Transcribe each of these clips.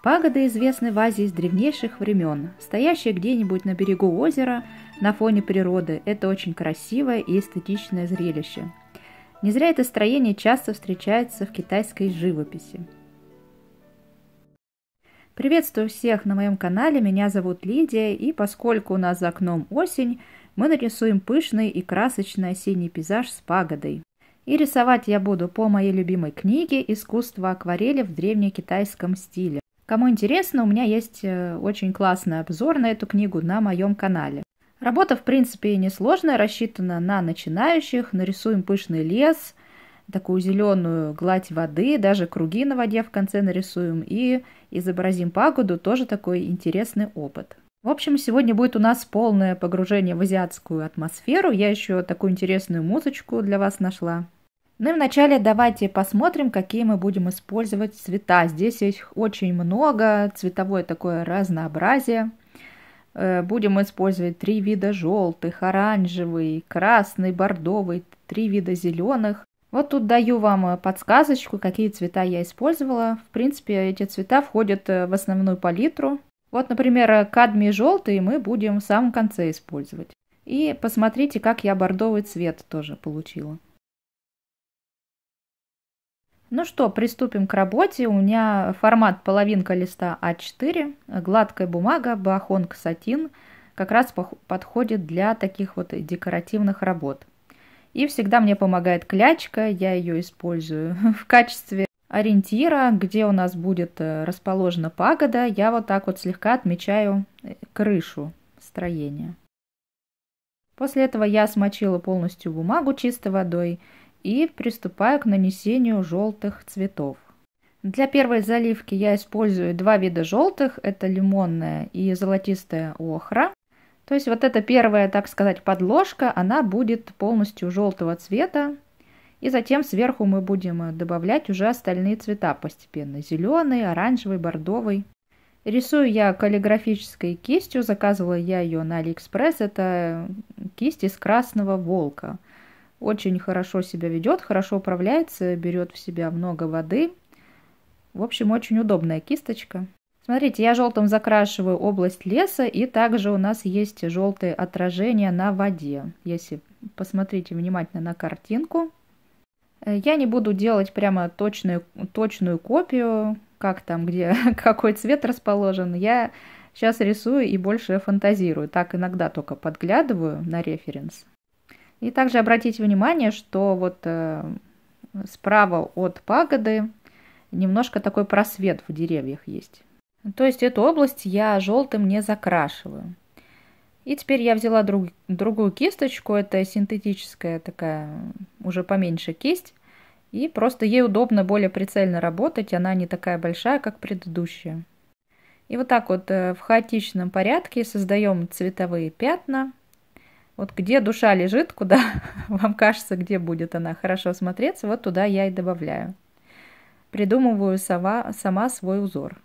Пагоды известны в Азии с древнейших времен. Стоящие где-нибудь на берегу озера на фоне природы – это очень красивое и эстетичное зрелище. Не зря это строение часто встречается в китайской живописи. Приветствую всех на моем канале, меня зовут Лидия, и поскольку у нас за окном осень, мы нарисуем пышный и красочный осенний пейзаж с пагодой. И рисовать я буду по моей любимой книге «Искусство акварели в древнекитайском стиле». Кому интересно, у меня есть очень классный обзор на эту книгу на моем канале. Работа, в принципе, несложная, рассчитана на начинающих. Нарисуем пышный лес, такую зеленую гладь воды, даже круги на воде в конце нарисуем и изобразим пагоду, тоже такой интересный опыт. В общем, сегодня будет у нас полное погружение в азиатскую атмосферу. Я еще такую интересную музычку для вас нашла. Ну и вначале давайте посмотрим, какие мы будем использовать цвета. Здесь их очень много, цветовое такое разнообразие. Будем использовать 3 вида желтых, оранжевый, красный, бордовый, 3 вида зеленых. Вот тут даю вам подсказочку, какие цвета я использовала. В принципе, эти цвета входят в основную палитру. Вот, например, кадмий желтый мы будем в самом конце использовать. И посмотрите, как я бордовый цвет тоже получила. Ну что, приступим к работе. У меня формат половинка листа А4, гладкая бумага, бахонг сатин, как раз подходит для таких вот декоративных работ. И всегда мне помогает клячка, я ее использую в качестве ориентира, где у нас будет расположена пагода. Я вот так вот слегка отмечаю крышу строения. После этого я смочила полностью бумагу чистой водой и приступаю к нанесению желтых цветов. Для первой заливки я использую 2 вида желтых, это лимонная и золотистая охра. То есть вот эта первая, так сказать, подложка, она будет полностью желтого цвета. И затем сверху мы будем добавлять уже остальные цвета постепенно. Зеленый, оранжевый, бордовый. Рисую я каллиграфической кистью. Заказывала я ее на Алиэкспресс. Это кисть из красного волка. Очень хорошо себя ведет, хорошо управляется, берет в себя много воды. В общем, очень удобная кисточка. Смотрите, я желтым закрашиваю область леса, и также у нас есть желтые отражения на воде. Если посмотрите внимательно на картинку. Я не буду делать прямо точную копию, как там, где какой цвет расположен. Я сейчас рисую и больше фантазирую. Так иногда только подглядываю на референс. И также обратите внимание, что вот справа от пагоды немножко такой просвет в деревьях есть. То есть эту область я желтым не закрашиваю. И теперь я взяла другую кисточку, это синтетическая такая, уже поменьше кисть. И просто ей удобно более прицельно работать, она не такая большая, как предыдущая. И вот так вот в хаотичном порядке создаем цветовые пятна. Вот где душа лежит, куда вам кажется, где будет она хорошо смотреться, вот туда я и добавляю. Придумываю сама свой узор.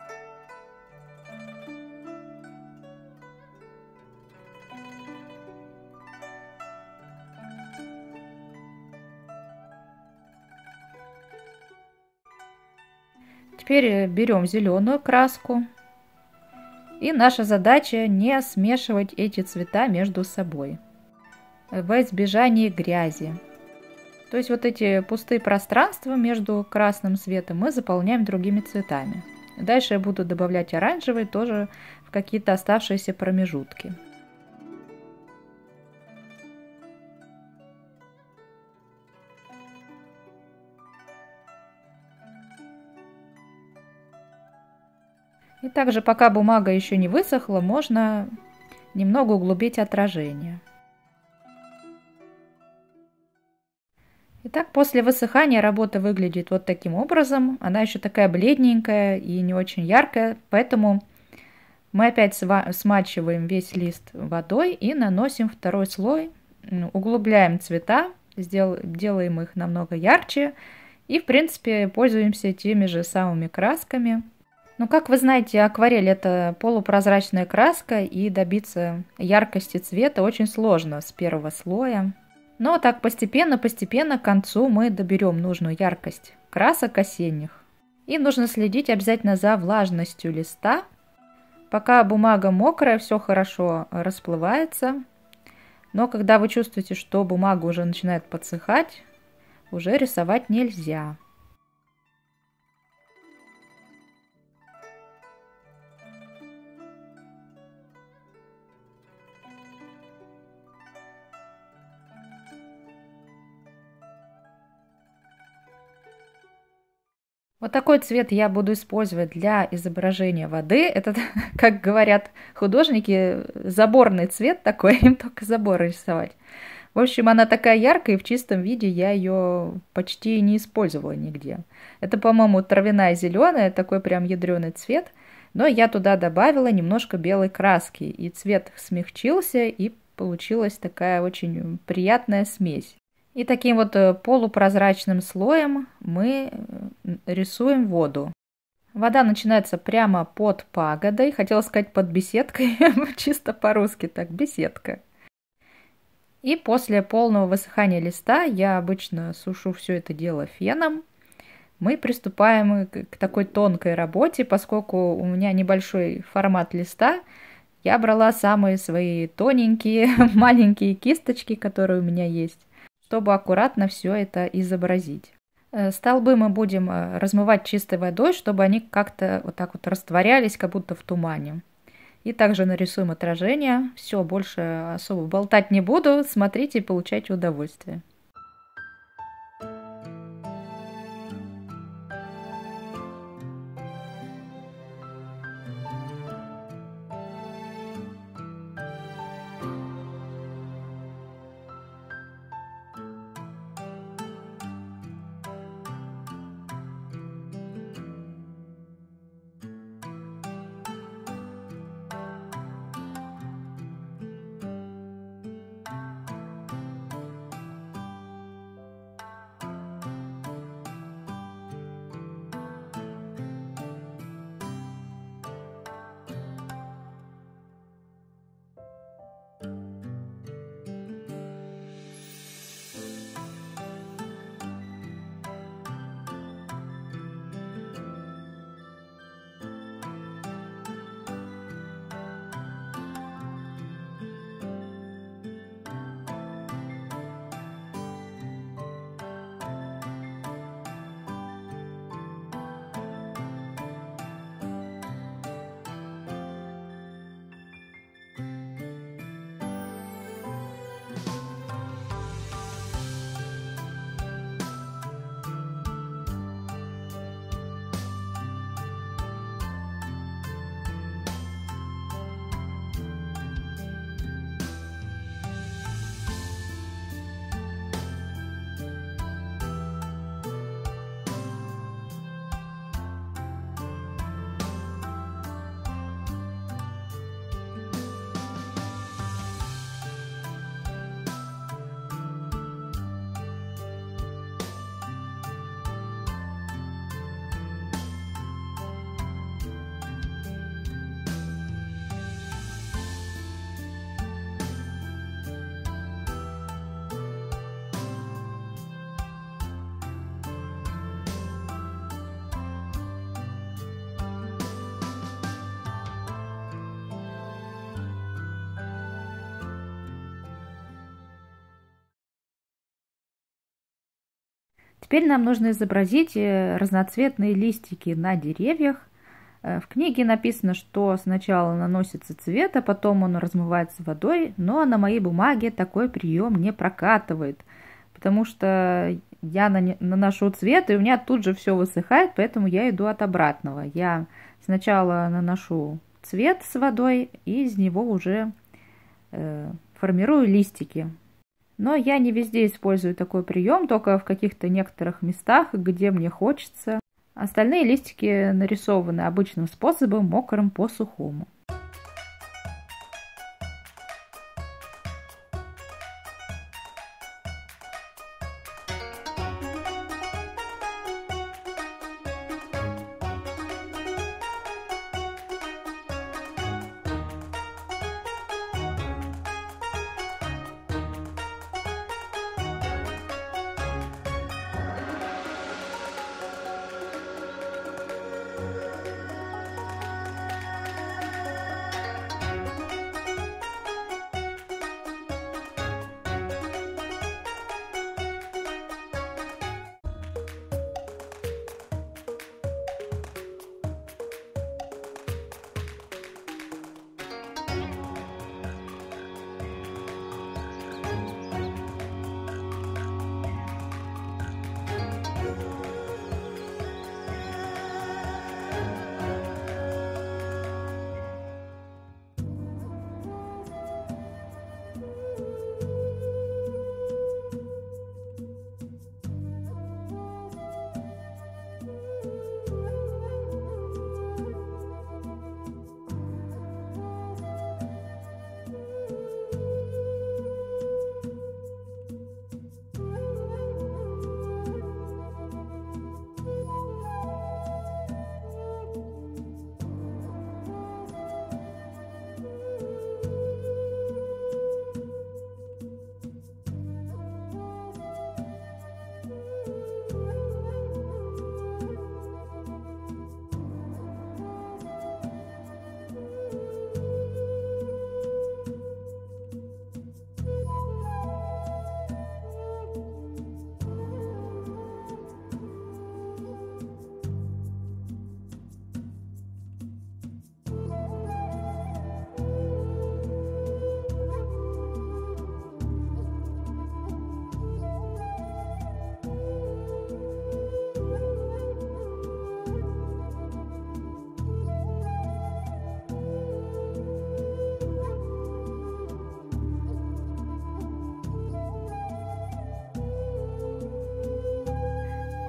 Теперь берем зеленую краску. И наша задача не смешивать эти цвета между собой во избежание грязи. То есть вот эти пустые пространства между красным цветом мы заполняем другими цветами. Дальше я буду добавлять оранжевый тоже в какие-то оставшиеся промежутки. И также, пока бумага еще не высохла, можно немного углубить отражение. Итак, после высыхания работа выглядит вот таким образом. Она еще такая бледненькая и не очень яркая, поэтому мы опять смачиваем весь лист водой и наносим второй слой, углубляем цвета, делаем их намного ярче и, в принципе, пользуемся теми же самыми красками. Но, как вы знаете, акварель – это полупрозрачная краска, и добиться яркости цвета очень сложно с первого слоя. Но так постепенно к концу мы доберем нужную яркость красок осенних. И нужно следить обязательно за влажностью листа. Пока бумага мокрая, все хорошо расплывается. Но когда вы чувствуете, что бумага уже начинает подсыхать, уже рисовать нельзя. Вот такой цвет я буду использовать для изображения воды. Это, как говорят художники, заборный цвет такой, им только забор рисовать. В общем, она такая яркая, и в чистом виде я ее почти не использовала нигде. Это, по-моему, травяная зеленая, такой прям ядреный цвет. Но я туда добавила немножко белой краски, и цвет смягчился, и получилась такая очень приятная смесь. И таким вот полупрозрачным слоем мы рисуем воду. Вода начинается прямо под пагодой, хотела сказать под беседкой, чисто по-русски так, беседка. И после полного высыхания листа, я обычно сушу все это дело феном, мы приступаем к такой тонкой работе, поскольку у меня небольшой формат листа, я брала самые свои тоненькие, маленькие кисточки, которые у меня есть, чтобы аккуратно все это изобразить. Столбы мы будем размывать чистой водой, чтобы они как-то вот так вот растворялись, как будто в тумане. И также нарисуем отражение. Все, больше особо болтать не буду. Смотрите и получайте удовольствие. Теперь нам нужно изобразить разноцветные листики на деревьях. В книге написано, что сначала наносится цвет, а потом он размывается водой, но на моей бумаге такой прием не прокатывает, потому что я наношу цвет, и у меня тут же все высыхает, поэтому я иду от обратного. Я сначала наношу цвет с водой, и из него уже формирую листики. Но я не везде использую такой прием, только в каких-то некоторых местах, где мне хочется. Остальные листики нарисованы обычным способом, мокрым по сухому.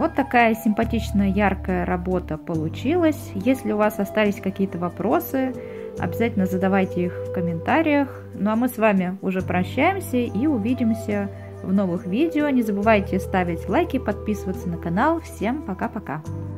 Вот такая симпатичная, яркая работа получилась. Если у вас остались какие-то вопросы, обязательно задавайте их в комментариях. Ну а мы с вами уже прощаемся и увидимся в новых видео. Не забывайте ставить лайки, подписываться на канал. Всем пока-пока!